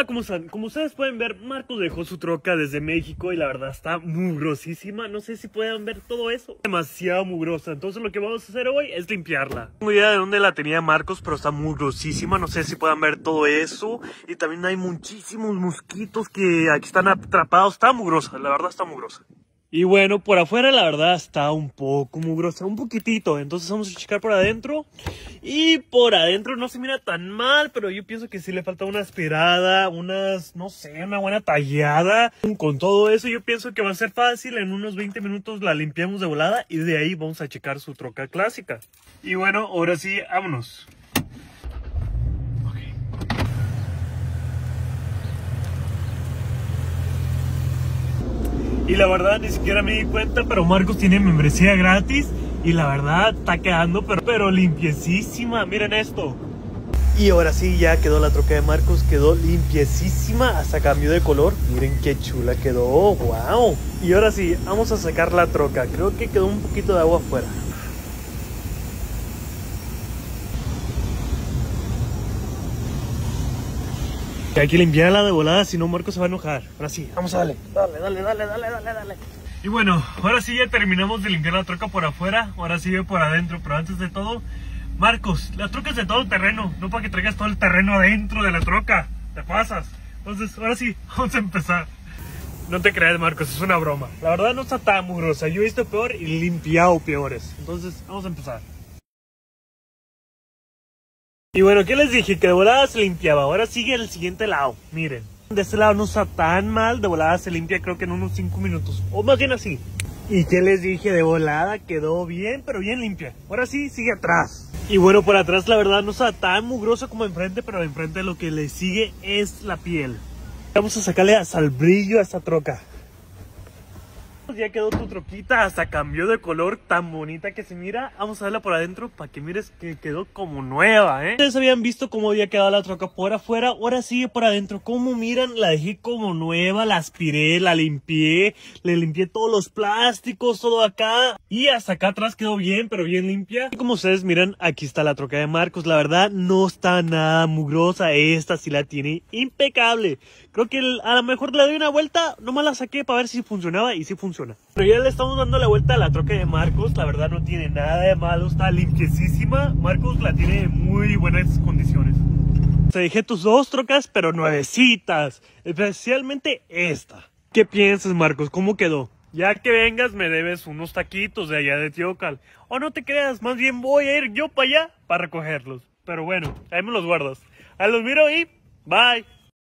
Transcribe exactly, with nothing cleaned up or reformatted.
Como, como ustedes pueden ver, Marcos dejó su troca desde México y la verdad está mugrosísima. No sé si pueden ver todo eso. Demasiado mugrosa. Entonces lo que vamos a hacer hoy es limpiarla. No tengo idea de dónde la tenía Marcos, pero está mugrosísima. No sé si puedan ver todo eso. Y también hay muchísimos mosquitos que aquí están atrapados. Está mugrosa, la verdad está mugrosa. Y bueno, por afuera la verdad está un poco mugrosa, un poquitito. Entonces vamos a checar por adentro. Y por adentro no se mira tan mal, pero yo pienso que sí le falta una aspirada, unas, no sé, una buena tallada. Con todo eso yo pienso que va a ser fácil. En unos veinte minutos la limpiamos de volada y de ahí vamos a checar su troca clásica. Y bueno, ahora sí, vámonos. Y la verdad ni siquiera me di cuenta, pero Marcos tiene membresía gratis. Y la verdad está quedando pero, pero limpiecísima. Miren esto. Y ahora sí ya quedó la troca de Marcos. Quedó limpiecísima. Hasta cambió de color. Miren qué chula quedó. Wow. Y ahora sí, vamos a sacar la troca. Creo que quedó un poquito de agua afuera. Que hay que limpiarla de volada, si no Marcos se va a enojar. Ahora sí, vamos a darle. Dale, dale, dale, dale, dale, dale. Y bueno, ahora sí ya terminamos de limpiar la troca por afuera. Ahora sí por adentro, pero antes de todo, Marcos, la troca es de todo terreno. No para que traigas todo el terreno adentro de la troca. Te pasas. Entonces, ahora sí, vamos a empezar. No te creas, Marcos, es una broma. La verdad no está tan mugrosa. Yo he visto peor y limpiado peores. Entonces, vamos a empezar. Y bueno, ¿qué les dije? Que de volada se limpiaba. Ahora sigue el siguiente lado. Miren. De este lado no está tan mal. De volada se limpia creo que en unos cinco minutos. O más bien así. ¿Y qué les dije? De volada quedó bien, pero bien limpia. Ahora sí, sigue atrás. Y bueno, por atrás la verdad no está tan mugroso como enfrente. Pero enfrente lo que le sigue es la piel. Vamos a sacarle hasta el brillo a esta troca. Ya quedó tu troquita, hasta cambió de color, tan bonita que se mira. Vamos a verla por adentro para que mires que quedó como nueva, ¿eh? Ustedes habían visto cómo había quedado la troca por afuera, ahora sigue por adentro. Como miran, la dejé como nueva, la aspiré, la limpié, le limpié todos los plásticos, todo acá. Y hasta acá atrás quedó bien, pero bien limpia. Y como ustedes miran, aquí está la troca de Marcos. La verdad no está nada mugrosa, esta sí la tiene impecable. Creo que a lo mejor le doy una vuelta, nomás la saqué para ver si funcionaba y si funciona. Pero ya le estamos dando la vuelta a la troca de Marcos, la verdad no tiene nada de malo, está limpiecísima. Marcos la tiene en muy buenas condiciones. Te dejé tus dos trocas, pero nuevecitas, especialmente esta. ¿Qué piensas, Marcos? ¿Cómo quedó? Ya que vengas me debes unos taquitos de allá de Teocal. O no te creas, más bien voy a ir yo para allá para recogerlos. Pero bueno, ahí me los guardas. Ahí los miro y bye.